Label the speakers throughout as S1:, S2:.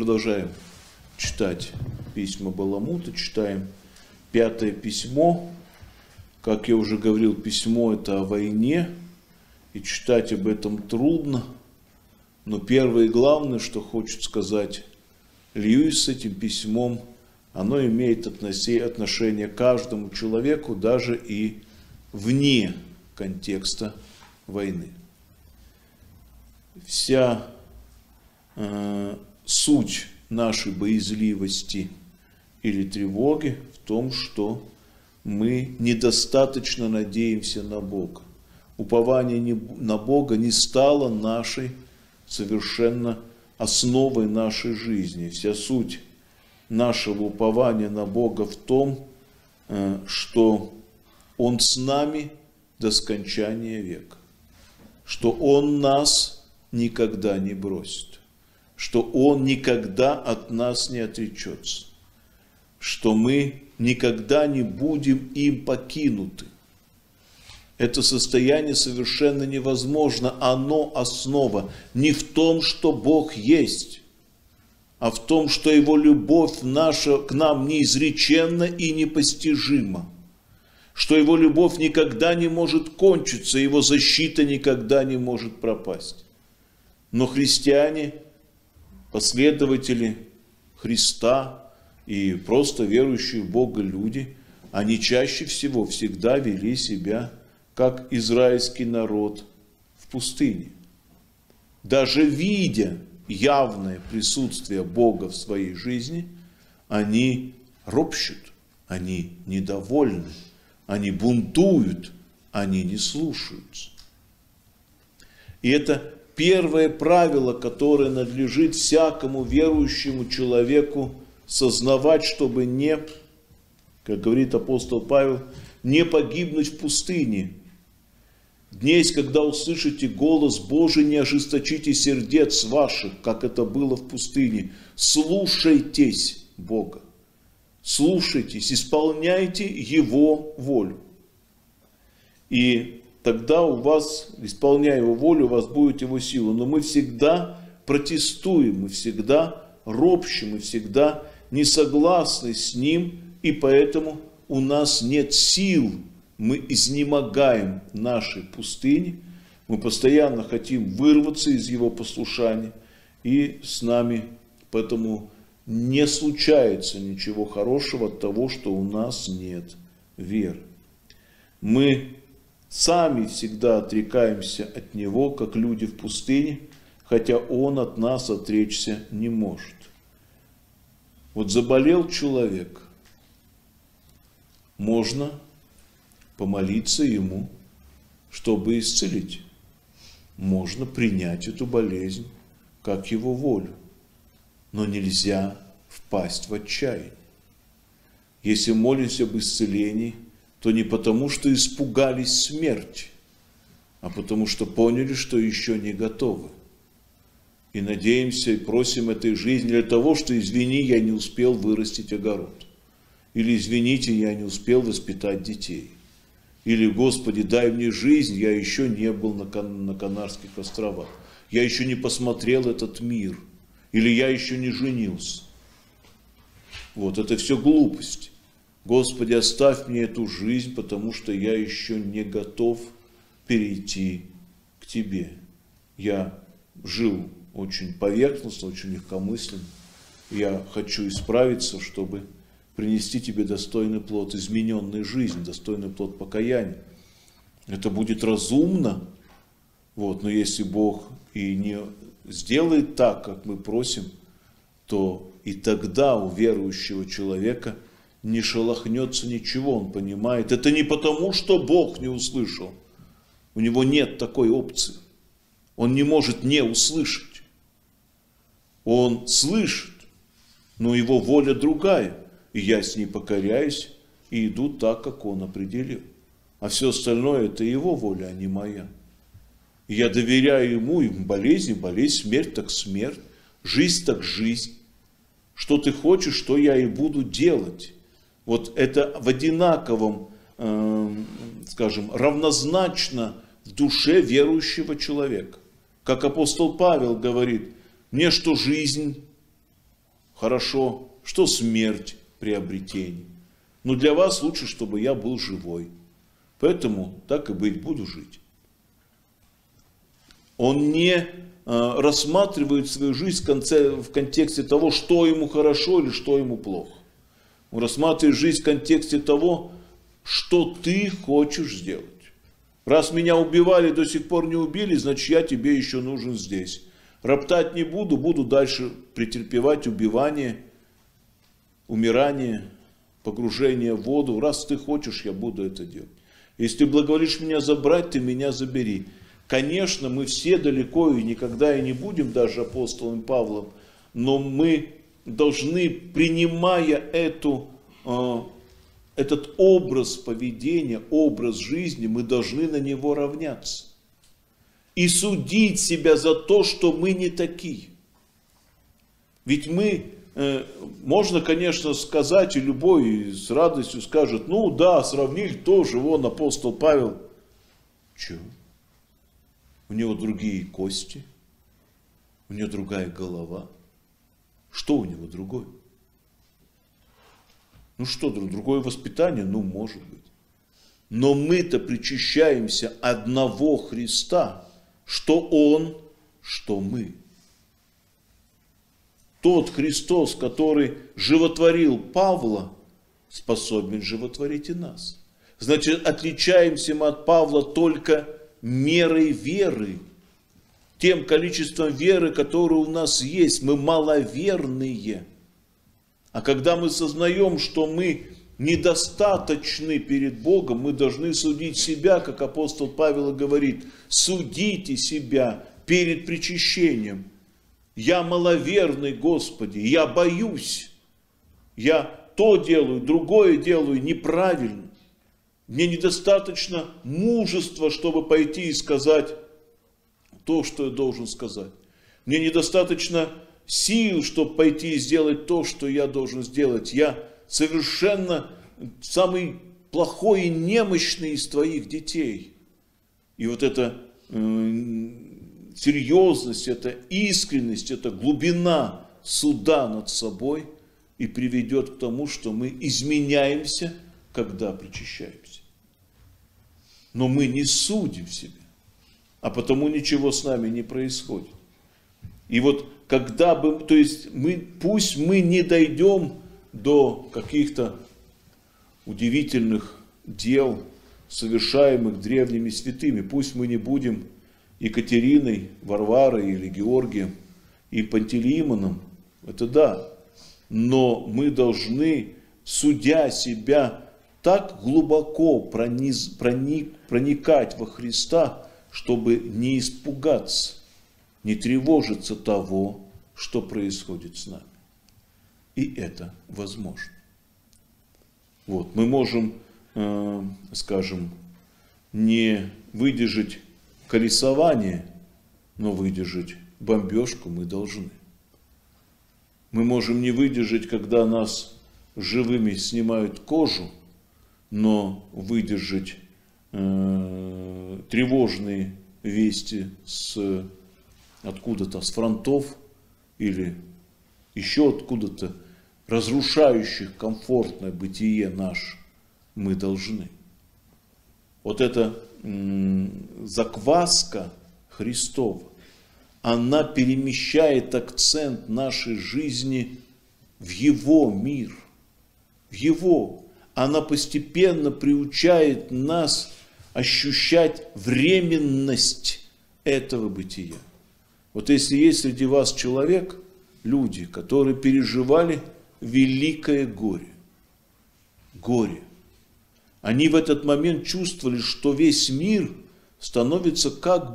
S1: продолжаем читать письма Баламута, читаем 5-е письмо. Как я уже говорил, письмо это о войне, и читать об этом трудно. Но первое и главное, что хочет сказать Льюис с этим письмом, оно имеет отношение к каждому человеку, даже и вне контекста войны. Вся суть нашей боязливости или тревоги в том, что мы недостаточно надеемся на Бога. Упование на Бога не стало нашей совершенно основой нашей жизни. Вся суть нашего упования на Бога в том, что Он с нами до скончания века, что Он нас никогда не бросит, что Он никогда от нас не отречется, что мы никогда не будем им покинуты. Это состояние совершенно невозможно. Оно основа не в том, что Бог есть, а в том, что Его любовь наша к нам неизреченна и непостижима, что Его любовь никогда не может кончиться, Его защита никогда не может пропасть. Но христиане, последователи Христа и просто верующие в Бога люди, они чаще всего всегда вели себя как израильский народ в пустыне. Даже видя явное присутствие Бога в своей жизни, они ропщут, они недовольны, они бунтуют, они не слушаются. И это первое правило, которое надлежит всякому верующему человеку сознавать, чтобы не, как говорит апостол Павел, не погибнуть в пустыне. Днесь, когда услышите голос Божий, не ожесточите сердец ваших, как это было в пустыне. Слушайтесь Бога. Слушайтесь, исполняйте Его волю. И тогда у вас, исполняя Его волю, у вас будет Его сила. Но мы всегда протестуем, мы всегда ропщим, мы всегда не согласны с Ним, и поэтому у нас нет сил. Мы изнемогаем в нашей пустыне, мы постоянно хотим вырваться из Его послушания, и с нами поэтому не случается ничего хорошего от того, что у нас нет веры. Мы сами всегда отрекаемся от Него, как люди в пустыне, хотя Он от нас отречься не может. Вот заболел человек, можно помолиться ему, чтобы исцелить. Можно принять эту болезнь как Его волю, но нельзя впасть в отчаяние. Если молимся об исцелении, то не потому, что испугались смерти, а потому, что поняли, что еще не готовы. И надеемся и просим этой жизни для того, что извини, я не успел вырастить огород. Или извините, я не успел воспитать детей. Или, Господи, дай мне жизнь, я еще не был на Канарских островах. Я еще не посмотрел этот мир. Или я еще не женился. Вот, это все глупость. Господи, оставь мне эту жизнь, потому что я еще не готов перейти к Тебе. Я жил очень поверхностно, очень легкомысленно. Я хочу исправиться, чтобы принести Тебе достойный плод измененной жизни, достойный плод покаяния. Это будет разумно, вот, но если Бог и не сделает так, как мы просим, то и тогда у верующего человека не шелохнется ничего, он понимает. Это не потому, что Бог не услышал. У него нет такой опции. Он не может не услышать. Он слышит, но его воля другая. И я с ней покоряюсь и иду так, как Он определил. А все остальное это Его воля, а не моя. И я доверяю Ему, и болезнь, смерть так смерть, жизнь так жизнь. Что ты хочешь, то я и буду делать. Вот это в одинаковом, скажем, равнозначно в душе верующего человека. Как апостол Павел говорит, мне что жизнь, хорошо, что смерть, приобретение. Но для вас лучше, чтобы я был живой. Поэтому, так и быть, буду жить. Он не рассматривает свою жизнь в контексте того, что ему хорошо или что ему плохо. Он рассматривает жизнь в контексте того, что ты хочешь сделать. Раз меня убивали, до сих пор не убили, значит, я тебе еще нужен здесь. Роптать не буду, буду дальше претерпевать убивание, умирание, погружение в воду. Раз ты хочешь, я буду это делать. Если ты благоволишь меня забрать, ты меня забери. Конечно, мы все далеко и никогда и не будем даже апостолом Павлом, но мы должны, принимая этот образ поведения, образ жизни, мы должны на него равняться. И судить себя за то, что мы не такие. Ведь мы, можно, конечно, сказать, и любой с радостью скажет, ну да, сравнили тоже, вон апостол Павел. Че? У него другие кости, у него другая голова. Что у него другое? Ну что, другое воспитание? Ну, может быть. Но мы-то причащаемся одного Христа, что Он, что мы. Тот Христос, который животворил Павла, способен животворить и нас. Значит, отличаемся мы от Павла только мерой веры, тем количеством веры, которое у нас есть. Мы маловерные. А когда мы сознаем, что мы недостаточны перед Богом, мы должны судить себя, как апостол Павел говорит, судите себя перед причащением. Я маловерный, Господи, я боюсь, я то делаю, другое делаю неправильно. Мне недостаточно мужества, чтобы пойти и сказать то, что я должен сказать. Мне недостаточно сил, чтобы пойти и сделать то, что я должен сделать. Я совершенно самый плохой и немощный из твоих детей. И вот эта серьезность, эта искренность, эта глубина суда над собой и приведет к тому, что мы изменяемся, когда причащаемся. Но мы не судим себя, а потому ничего с нами не происходит. И вот когда бы, то есть пусть мы не дойдем до каких-то удивительных дел, совершаемых древними святыми, пусть мы не будем Екатериной, Варварой или Георгием и Пантелеимоном, это да, но мы должны, судя себя, так глубоко проникать во Христа, чтобы не испугаться, не тревожиться того, что происходит с нами. И это возможно. Вот, мы можем, скажем, не выдержать колесование, но выдержать бомбежку мы должны. Мы можем не выдержать, когда нас живыми снимают кожу, но выдержать тревожные вести откуда-то с фронтов или еще откуда-то, разрушающих комфортное бытие наше, мы должны. Вот эта закваска Христова, она перемещает акцент нашей жизни в Его мир, в Его. Она постепенно приучает нас ощущать временность этого бытия. Вот если есть среди вас человек, люди, которые переживали великое горе, они в этот момент чувствовали, что весь мир становится как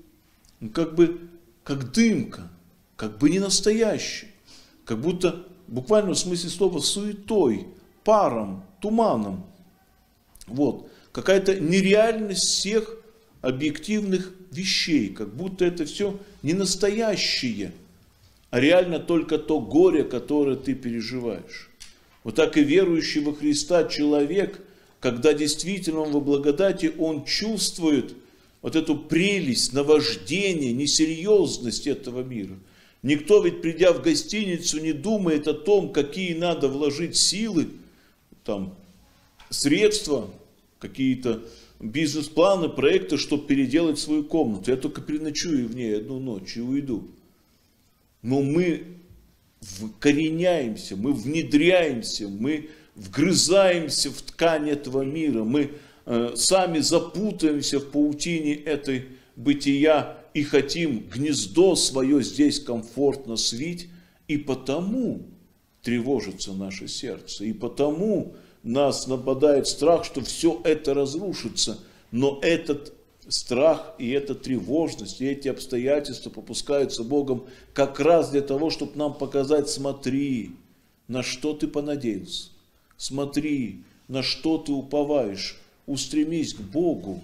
S1: дымка, как бы не настоящий, как будто, буквально в смысле слова, суетой, паром, туманом. Вот. Какая-то нереальность всех объективных вещей, как будто это все не настоящее, а реально только то горе, которое ты переживаешь. Вот так и верующий во Христа человек, когда действительно он во благодати, он чувствует вот эту прелесть, наваждение, несерьезность этого мира. Никто ведь, придя в гостиницу, не думает о том, какие надо вложить силы, там, средства, какие-то бизнес-планы, проекты, чтобы переделать свою комнату. Я только переночую в ней одну ночь и уйду. Но мы вкореняемся, мы внедряемся, мы вгрызаемся в ткань этого мира, мы сами запутаемся в паутине этой бытия и хотим гнездо свое здесь комфортно свить, и потому тревожится наше сердце, и потому нас нападает страх, что все это разрушится. Но этот страх и эта тревожность, и эти обстоятельства попускаются Богом как раз для того, чтобы нам показать: смотри, на что ты понадеялся, смотри, на что ты уповаешь, устремись к Богу.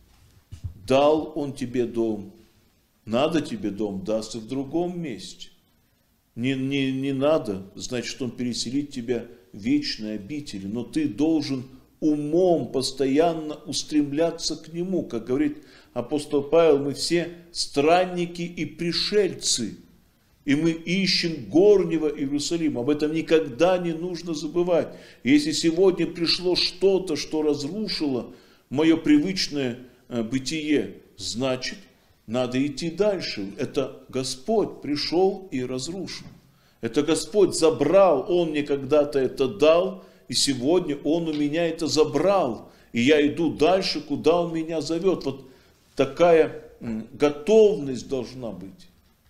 S1: Дал Он тебе дом, надо тебе дом, даст и в другом месте. Не надо, значит, Он переселит тебя в вечные обители, но ты должен умом постоянно устремляться к Нему. Как говорит апостол Павел, мы все странники и пришельцы, и мы ищем горнего Иерусалима. Об этом никогда не нужно забывать. Если сегодня пришло что-то, что разрушило мое привычное бытие, значит, надо идти дальше. Это Господь пришел и разрушил. Это Господь забрал, Он мне когда-то это дал, и сегодня Он у меня это забрал. И я иду дальше, куда Он меня зовет. Вот такая готовность должна быть.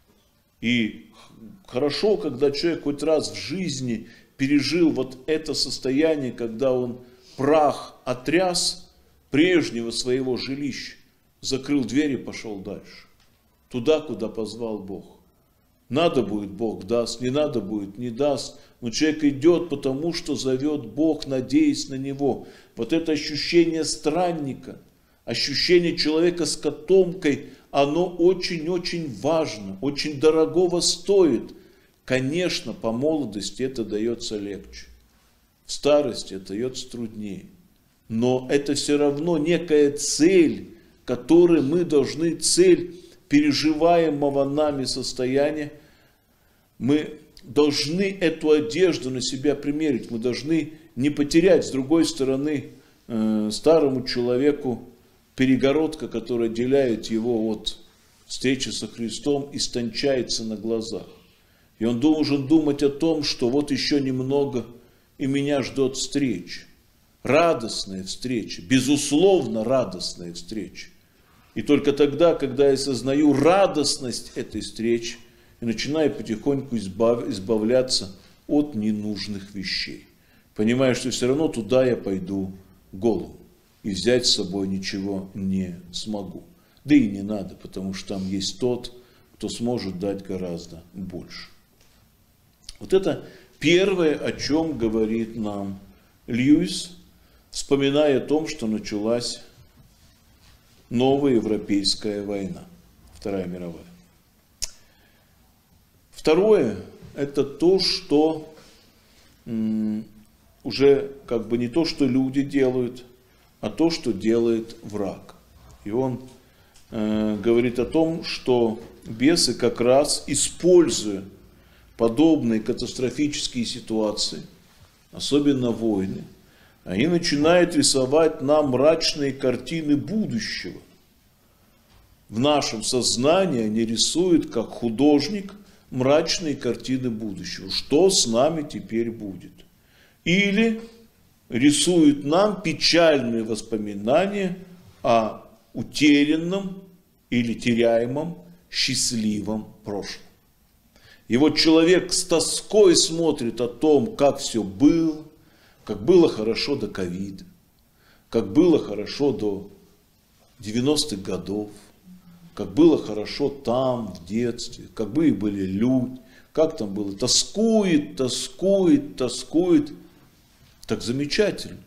S1: И хорошо, когда человек хоть раз в жизни пережил вот это состояние, когда он прах отряс прежнего своего жилища, закрыл дверь и пошел дальше. Туда, куда позвал Бог. Надо будет, Бог даст, не надо будет, не даст. Но человек идет, потому что зовет Бог, надеясь на Него. Вот это ощущение странника, ощущение человека с котомкой, оно очень-очень важно, очень дорогого стоит. Конечно, по молодости это дается легче, в старости это дается труднее. Но это все равно некая цель, которой мы должны, цель переживаемого нами состояния, мы должны эту одежду на себя примерить, мы должны не потерять, с другой стороны, старому человеку перегородка, которая отделяет его от встречи со Христом, истончается на глазах. И он должен думать о том, что вот еще немного, и меня ждет встреча. Радостная встреча, безусловно радостная встреча. И только тогда, когда я сознаю радостность этой встречи, и начинаю потихоньку избавляться от ненужных вещей. Понимаю, что все равно туда я пойду голым. И взять с собой ничего не смогу. Да и не надо, потому что там есть тот, кто сможет дать гораздо больше. Вот это первое, о чем говорит нам Льюис, вспоминая о том, что началась новая европейская война, Вторая мировая. Второе, это то, что уже как бы не то, что люди делают, а то, что делает враг. И он говорит о том, что бесы как раз, используя подобные катастрофические ситуации, особенно войны, они начинают рисовать нам мрачные картины будущего. В нашем сознании они рисуют, как художник, мрачные картины будущего. Что с нами теперь будет? Или рисуют нам печальные воспоминания о утерянном или теряемом счастливом прошлом. И вот человек с тоской смотрит о том, как все было, как было хорошо до ковида, как было хорошо до 90-х годов, как было хорошо там, в детстве, как были люди, как там было. Тоскует, тоскует, тоскует. Так замечательно.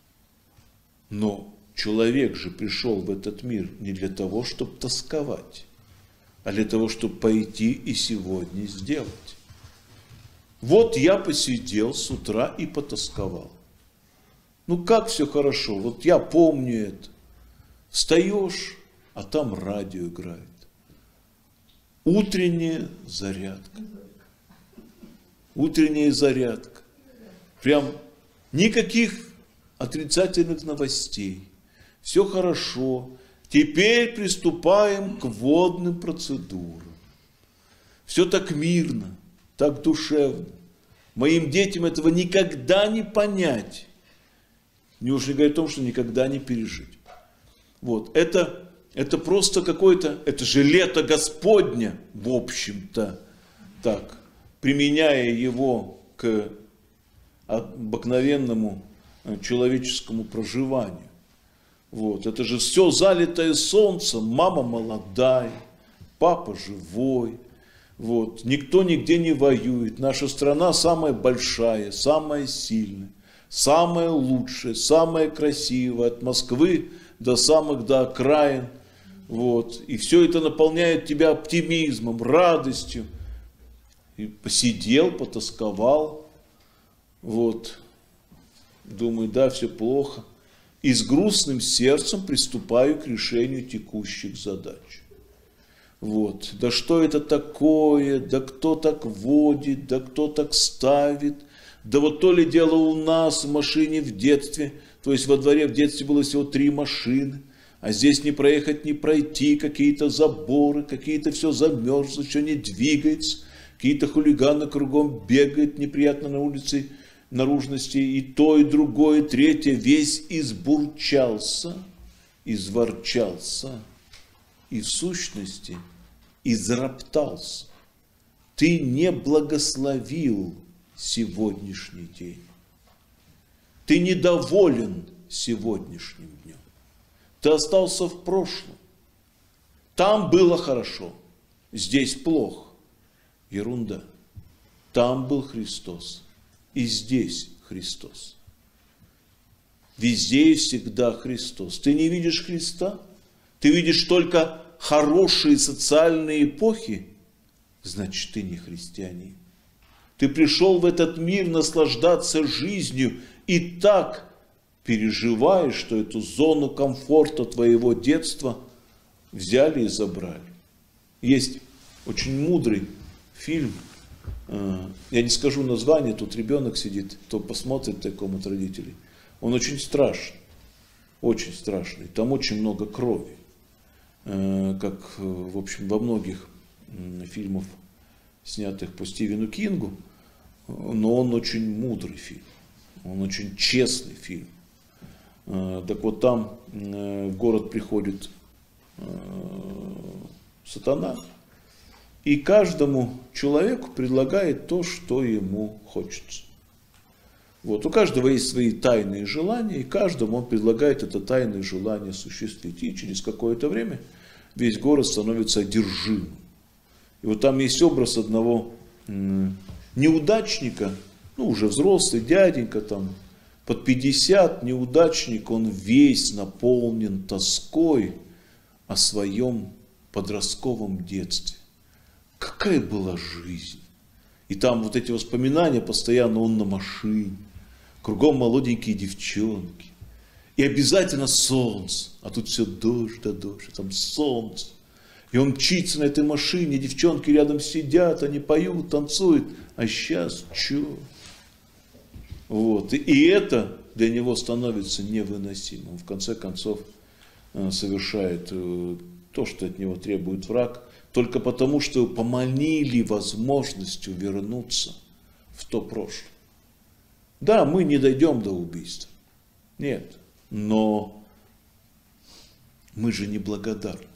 S1: Но человек же пришел в этот мир не для того, чтобы тосковать, а для того, чтобы пойти и сегодня сделать. Вот я посидел с утра и потасковал. Ну как все хорошо, вот я помню это. Встаешь, а там радио играет. Утренняя зарядка. Утренняя зарядка. Прям никаких отрицательных новостей. Все хорошо. Теперь приступаем к водным процедурам. Все так мирно, так душевно. Моим детям этого никогда не понять. Не уж не говоря о том, что никогда не пережить. Вот. Это просто какое-то, это же лето Господня, в общем-то, так, применяя его к обыкновенному человеческому проживанию. Вот. Это же все залитое солнцем, мама молодая, папа живой. Вот. Никто нигде не воюет. Наша страна самая большая, самая сильная, самая лучшая, самая красивая. От Москвы до окраин. Вот. И все это наполняет тебя оптимизмом, радостью. И посидел, потасковал. Вот. Думаю, да, все плохо. И с грустным сердцем приступаю к решению текущих задач. Вот. Да что это такое? Да кто так водит? Да кто так ставит? Да вот то ли дело у нас в машине в детстве. То есть во дворе в детстве было всего 3 машины. А здесь не проехать, не пройти. Какие-то заборы, какие-то все замерзло, все не двигается. Какие-то хулиганы кругом бегают неприятно на улице. Наружности, и то, и другое, и третье, весь избурчался, изворчался, и в сущности изроптался. Ты не благословил сегодняшний день. Ты недоволен сегодняшним днем. Ты остался в прошлом. Там было хорошо, здесь плохо. Ерунда. Там был Христос. И здесь Христос. Везде и всегда Христос. Ты не видишь Христа? Ты видишь только хорошие социальные эпохи? Значит, ты не христианин. Ты пришел в этот мир наслаждаться жизнью и так переживаешь, что эту зону комфорта твоего детства взяли и забрали. Есть очень мудрый фильм. Я не скажу название, тут ребенок сидит, кто посмотрит такому от родителей. Он очень страшный, очень страшный. Там очень много крови, как, в общем, во многих фильмах, снятых по Стивену Кингу, но он очень мудрый фильм, он очень честный фильм. Так вот там в город приходит сатана, и каждому человеку предлагает то, что ему хочется. Вот. У каждого есть свои тайные желания, и каждому он предлагает это тайное желание осуществить. И через какое-то время весь город становится одержимым. И вот там есть образ одного неудачника, ну уже взрослый дяденька, там под 50, неудачник, он весь наполнен тоской о своем подростковом детстве. Какая была жизнь. И там вот эти воспоминания, постоянно он на машине, кругом молоденькие девчонки. И обязательно солнце, а тут все дождь да дождь, а там солнце. И он мчится на этой машине, девчонки рядом сидят, они поют, танцуют. А сейчас что? Вот. И это для него становится невыносимым. В конце концов совершает то, что от него требует враг, только потому, что поманили возможностью вернуться в то прошлое. Да, мы не дойдем до убийства. Нет. Но мы же неблагодарны.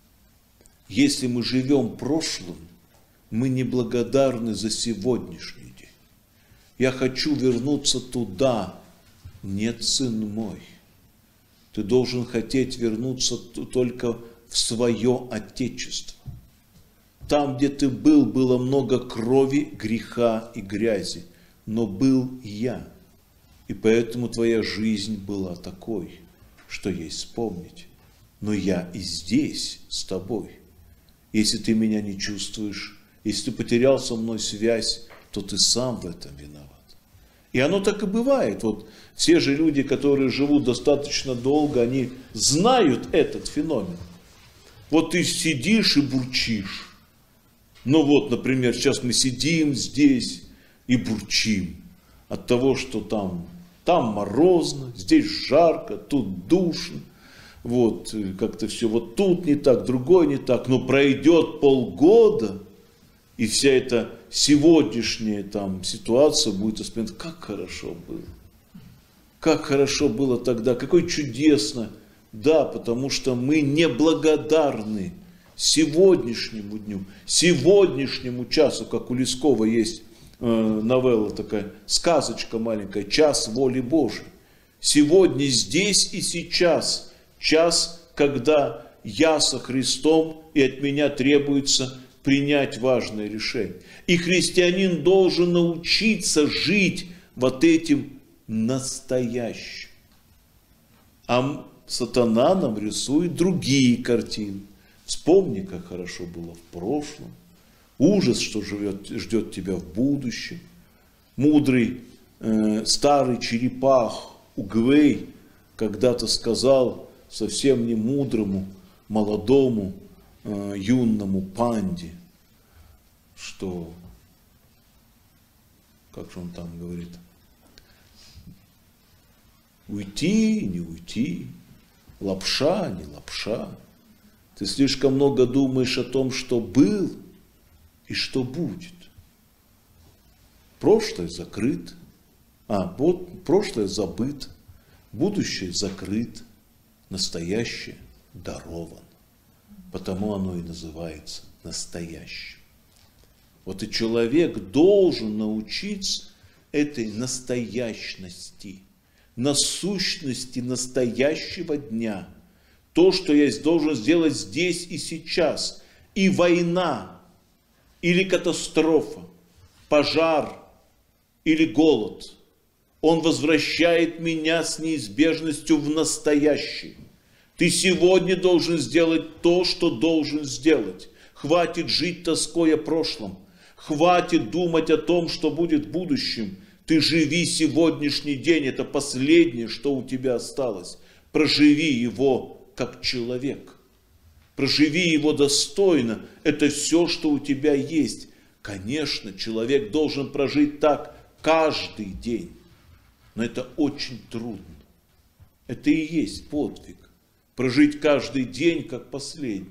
S1: Если мы живем прошлым, мы неблагодарны за сегодняшний день. Я хочу вернуться туда. Нет, сын мой. Ты должен хотеть вернуться только в свое отечество. Там, где ты был, было много крови, греха и грязи. Но был я. И поэтому твоя жизнь была такой, что есть вспомнить. Но я и здесь с тобой. Если ты меня не чувствуешь, если ты потерял со мной связь, то ты сам в этом виноват. И оно так и бывает. Вот все же люди, которые живут достаточно долго, они знают этот феномен. Вот ты сидишь и бурчишь. Ну вот, например, сейчас мы сидим здесь и бурчим от того, что там морозно, здесь жарко, тут душно. Вот, как-то все вот тут не так, другое не так. Но пройдет полгода, и вся эта сегодняшняя ситуация будет вспоминать, как хорошо было. Как хорошо было тогда, какое чудесно. Да, потому что мы неблагодарны сегодняшнему дню, сегодняшнему часу, как у Лескова есть новелла такая, сказочка маленькая, «Час воли Божией». Сегодня, здесь и сейчас, час, когда я со Христом, и от меня требуется принять важное решение. И христианин должен научиться жить вот этим настоящим. А сатана нам рисует другие картины. Вспомни, как хорошо было в прошлом. Ужас, что ждет тебя в будущем. Мудрый старый черепах Угвей когда-то сказал совсем не мудрому, молодому, юному панде, что, как же он там говорит, уйти, не уйти, лапша, не лапша. Ты слишком много думаешь о том, что был и что будет. Прошлое закрыто, прошлое забыто, будущее закрыто, настоящее даровано. Потому оно и называется настоящим. Вот и человек должен научиться этой настоящности, насущности настоящего дня. То, что я должен сделать здесь и сейчас. И война, или катастрофа, пожар, или голод, он возвращает меня с неизбежностью в настоящее. Ты сегодня должен сделать то, что должен сделать. Хватит жить тоской о прошлом. Хватит думать о том, что будет в будущем. Ты живи сегодняшний день. Это последнее, что у тебя осталось. Проживи его как человек. Проживи его достойно. Это все, что у тебя есть. Конечно, человек должен прожить так каждый день. Но это очень трудно. Это и есть подвиг. Прожить каждый день как последний.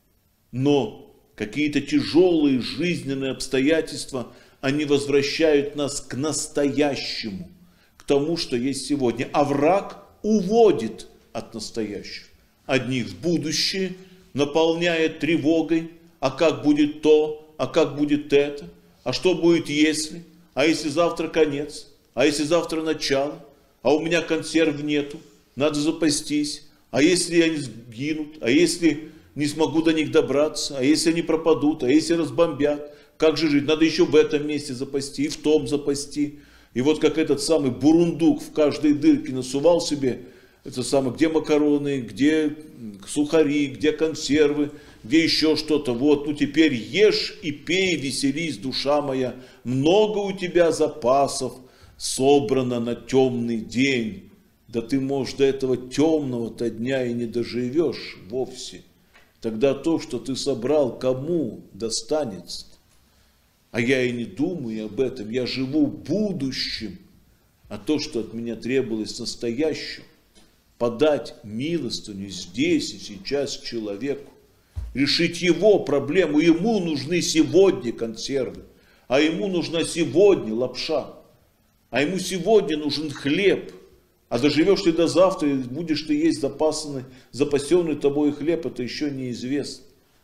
S1: Но какие-то тяжелые жизненные обстоятельства, они возвращают нас к настоящему, к тому, что есть сегодня. А враг уводит от настоящего. Одних в будущее, наполняет тревогой, а как будет то, а как будет это, а что будет если, а если завтра конец, а если завтра начало, а у меня консерв нету, надо запастись. А если они сгинут, а если не смогу до них добраться, а если они пропадут, а если разбомбят, как же жить? Надо еще в этом месте запасти, и в том запасти. И вот как этот самый бурундук в каждой дырке насувал себе, это самое, где макароны, где сухари, где консервы, где еще что-то. Вот, ну теперь ешь и пей, веселись, душа моя. Много у тебя запасов собрано на темный день. Да ты, может, до этого темного-то дня и не доживешь вовсе. Тогда то, что ты собрал, кому достанется? А я и не думаю об этом. Я живу будущим. А то, что от меня требовалось настоящим, подать милостыню здесь и сейчас человеку, решить его проблему. Ему нужны сегодня консервы, а ему нужна сегодня лапша, а ему сегодня нужен хлеб. А доживешь ты до завтра, и будешь ты есть запасенный тобой хлеб, это еще неизвестно.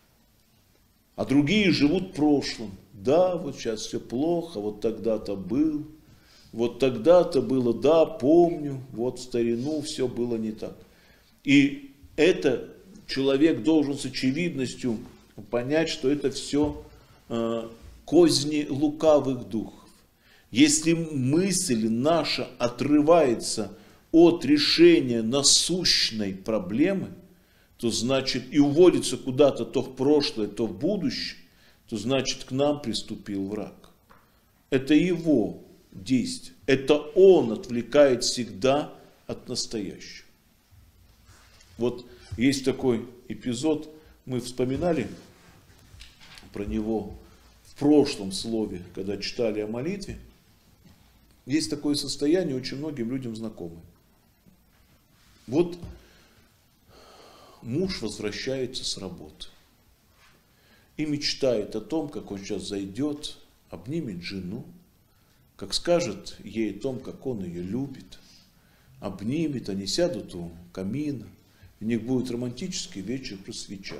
S1: А другие живут прошлым. Да, вот сейчас все плохо, вот тогда-то был, вот тогда-то было, да, помню, вот в старину все было не так. И это человек должен с очевидностью понять, что это все козни лукавых духов. Если мысль наша отрывается от решения насущной проблемы, то значит и уводится куда-то то в прошлое, то в будущее, то значит к нам приступил враг. Это его действие. Это он отвлекает всегда от настоящего. Вот есть такой эпизод, мы вспоминали про него прошлом слове, когда читали о молитве, есть такое состояние, очень многим людям знакомое. Вот муж возвращается с работы и мечтает о том, как он сейчас зайдет, обнимет жену, как скажет ей о том, как он ее любит, обнимет, они сядут у камина, у них будет романтический вечер при свечах.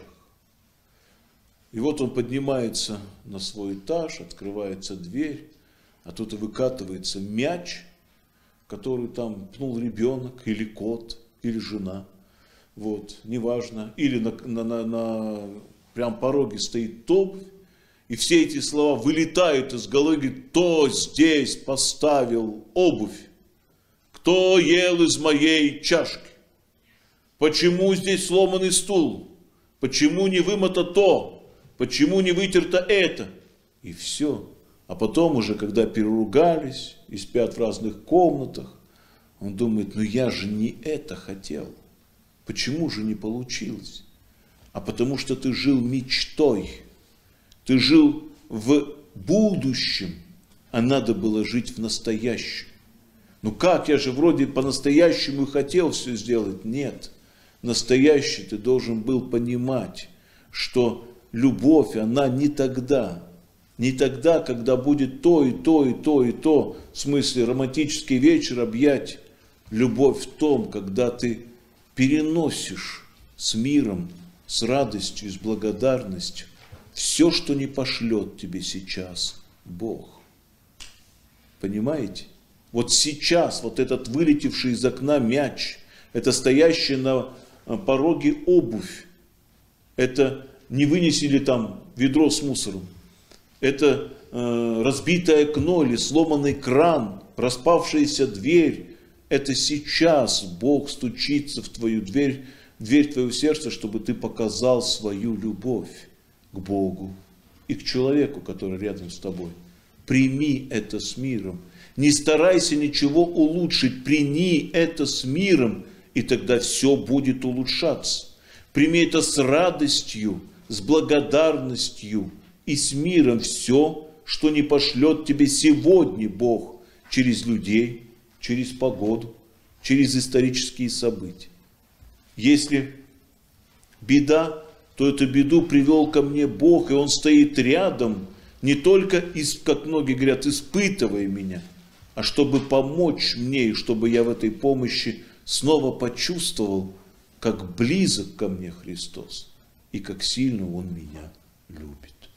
S1: И вот он поднимается на свой этаж, открывается дверь, а тут и выкатывается мяч, который там пнул ребенок, или кот, или жена. Вот, неважно. Или на прям пороге стоит обувь, и все эти слова вылетают из головы, говорит, кто здесь поставил обувь? Кто ел из моей чашки? Почему здесь сломанный стул? Почему не вымыто то? Почему не вытерто это? И все. А потом уже, когда переругались и спят в разных комнатах, он думает, ну я же не это хотел. Почему же не получилось? А потому что ты жил мечтой. Ты жил в будущем, а надо было жить в настоящем. Ну как, я же вроде по-настоящему хотел все сделать. Нет, настоящий ты должен был понимать, что любовь, она не тогда, когда будет то, и то, и то, и то, в смысле романтический вечер, объять. Любовь в том, когда ты переносишь с миром, с радостью, с благодарностью все, что не пошлет тебе сейчас Бог. Понимаете? Вот сейчас вот этот вылетевший из окна мяч, это стоящий на пороге обувь, это не вынесли там ведро с мусором, это разбитое окно или сломанный кран, распавшаяся дверь. Это сейчас Бог стучится в твою дверь твоего сердца, чтобы ты показал свою любовь к Богу и к человеку, который рядом с тобой. Прими это с миром. Не старайся ничего улучшить. Прими это с миром, и тогда все будет улучшаться. Прими это с радостью, с благодарностью и с миром. Все, что не пошлет тебе сегодня Бог через людей, через погоду, через исторические события. Если беда, то эту беду привел ко мне Бог, и Он стоит рядом, не только, как многие говорят, испытывая меня, а чтобы помочь мне, и чтобы я в этой помощи снова почувствовал, как близок ко мне Христос, и как сильно Он меня любит.